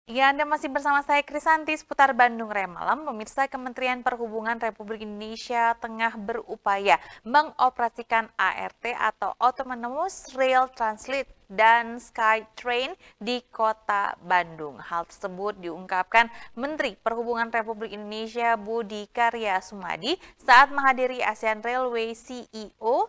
Ya, Anda masih bersama saya Krisanti seputar Bandung Raya Malam. Pemirsa, Kementerian Perhubungan Republik Indonesia tengah berupaya mengoperasikan ART atau Autonomous Rail Transit dan SkyTrain di Kota Bandung. Hal tersebut diungkapkan Menteri Perhubungan Republik Indonesia Budi Karya Sumadi saat menghadiri ASEAN Railway CEO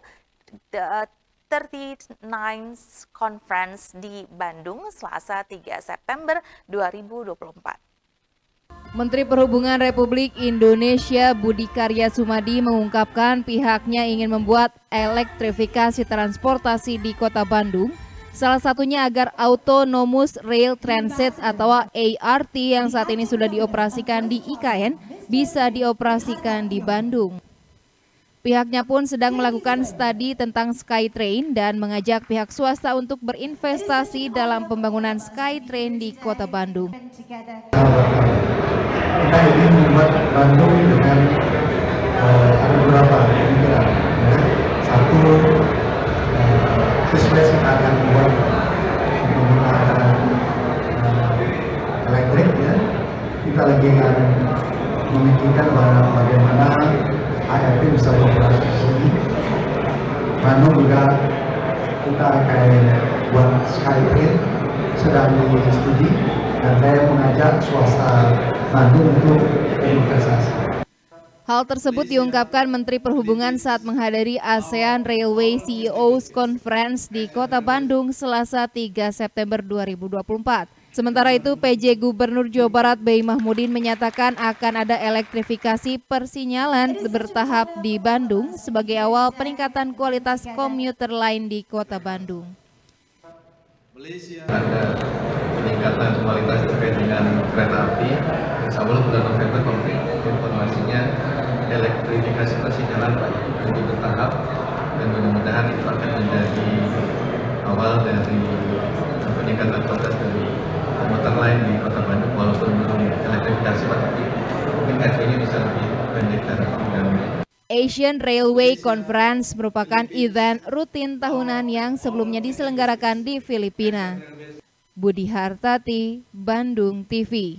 39th Conference di Bandung, Selasa 3 September 2024. Menteri Perhubungan Republik Indonesia Budi Karya Sumadi mengungkapkan pihaknya ingin membuat elektrifikasi transportasi di Kota Bandung, salah satunya agar Autonomous Rail Transit atau ART yang saat ini sudah dioperasikan di IKN bisa dioperasikan di Bandung. Pihaknya pun sedang melakukan studi tentang SkyTrain dan mengajak pihak swasta untuk berinvestasi dalam pembangunan SkyTrain di Kota Bandung. Kita ingin membuat Bandung dengan ada beberapa pemikiran. Ya. Satu, sesuai kita akan membuat menggunakan elektrik. Ya. Kita lagi akan memikirkan bagaimana ART bisa beroperasi di sini. Bandung juga kita akan buat SkyTrain sedang studi dan saya mengajak swasta Bandung untuk berinvestasi. Hal tersebut diungkapkan Menteri Perhubungan saat menghadiri ASEAN Railway CEOs Conference di Kota Bandung Selasa 3 September 2024. Sementara itu, PJ Gubernur Jawa Barat B.I. Mahmudin menyatakan akan ada elektrifikasi persinyalan bertahap di Bandung sebagai awal peningkatan kualitas komuter lain di Kota Bandung. Ada peningkatan kualitas terkait dengan kereta api. Insya Allah bulan November informasinya elektrifikasi persinyalan jadi bertahap dan mudah-mudahan itu akan menjadi awal dari peningkatan kualitas dari komuter lain di Kota Bandung, walaupun belum elektrifikasi tapi mungkin ini bisa lebih pendek dan Asian Railway Conference merupakan event rutin tahunan yang sebelumnya diselenggarakan di Filipina. Budi Hartati, Bandung TV.